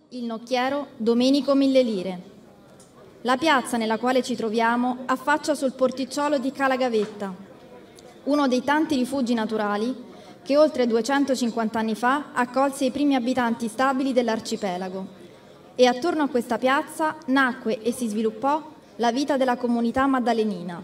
il nocchiero Domenico Mille Lire. La piazza nella quale ci troviamo affaccia sul porticciolo di Cala Gavetta, uno dei tanti rifugi naturali che oltre 250 anni fa accolse i primi abitanti stabili dell'arcipelago, e attorno a questa piazza nacque e si sviluppò la vita della comunità maddalenina.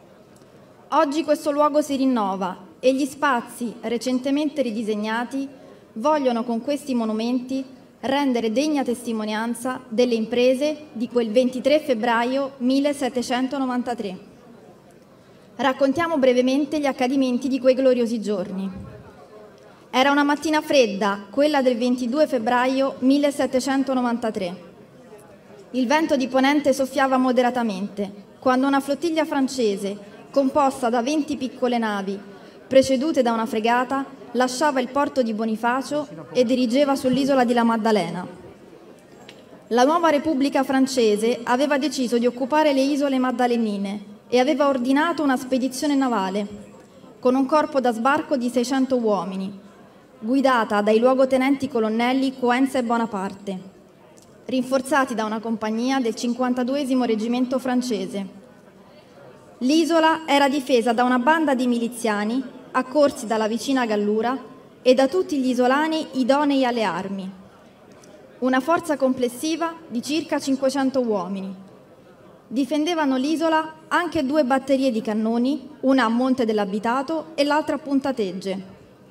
Oggi questo luogo si rinnova e gli spazi recentemente ridisegnati vogliono con questi monumenti rendere degna testimonianza delle imprese di quel 23 febbraio 1793. Raccontiamo brevemente gli accadimenti di quei gloriosi giorni. Era una mattina fredda, quella del 22 febbraio 1793. Il vento di ponente soffiava moderatamente, quando una flottiglia francese, composta da 20 piccole navi, precedute da una fregata, lasciava il porto di Bonifacio e dirigeva sull'isola di La Maddalena. La nuova Repubblica francese aveva deciso di occupare le isole maddalenine e aveva ordinato una spedizione navale con un corpo da sbarco di 600 uomini, guidata dai luogotenenti colonnelli Coenza e Bonaparte, rinforzati da una compagnia del 52° reggimento francese. L'isola era difesa da una banda di miliziani accorsi dalla vicina Gallura e da tutti gli isolani idonei alle armi. Una forza complessiva di circa 500 uomini. Difendevano l'isola anche 2 batterie di cannoni, una a Monte dell'Abitato e l'altra a Punta Tegge.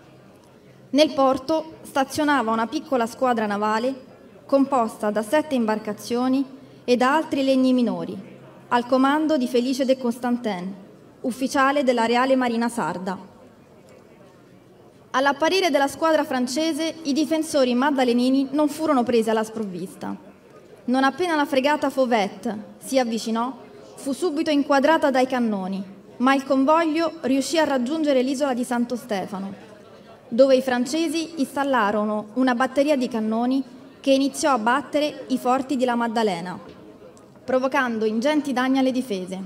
Nel porto stazionava una piccola squadra navale composta da 7 imbarcazioni e da altri legni minori, al comando di Felice de Constantin, ufficiale della Reale Marina Sarda. All'apparire della squadra francese, i difensori maddalenini non furono presi alla sprovvista. Non appena la fregata Fauvet si avvicinò, fu subito inquadrata dai cannoni, ma il convoglio riuscì a raggiungere l'isola di Santo Stefano, dove i francesi installarono una batteria di cannoni che iniziò a battere i forti di La Maddalena, provocando ingenti danni alle difese.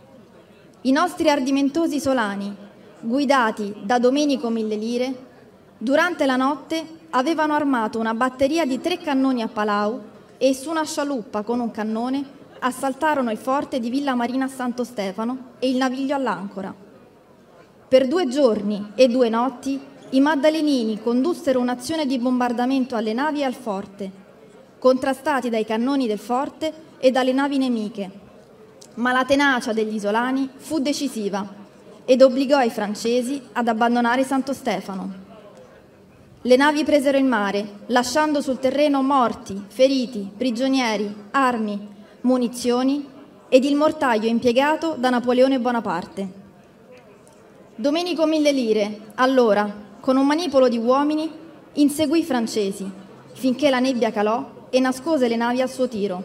I nostri ardimentosi isolani, guidati da Domenico Mille Lire, durante la notte avevano armato una batteria di 3 cannoni a Palau e su una scialuppa con un cannone assaltarono il forte di Villa Marina Santo Stefano e il naviglio all'ancora. Per 2 giorni e 2 notti i maddalenini condussero un'azione di bombardamento alle navi e al forte, contrastati dai cannoni del forte e dalle navi nemiche, ma la tenacia degli isolani fu decisiva ed obbligò i francesi ad abbandonare Santo Stefano. Le navi presero il mare, lasciando sul terreno morti, feriti, prigionieri, armi, munizioni ed il mortaio impiegato da Napoleone Bonaparte. Domenico Mille Lire, allora, con un manipolo di uomini, inseguì i francesi, finché la nebbia calò e nascose le navi al suo tiro.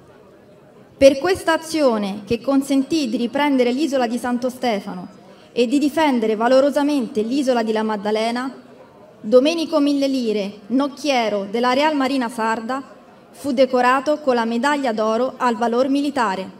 Per questa azione, che consentì di riprendere l'isola di Santo Stefano e di difendere valorosamente l'isola di La Maddalena, Domenico Mille Lire, nocchiero della Real Marina Sarda, fu decorato con la medaglia d'oro al valor militare.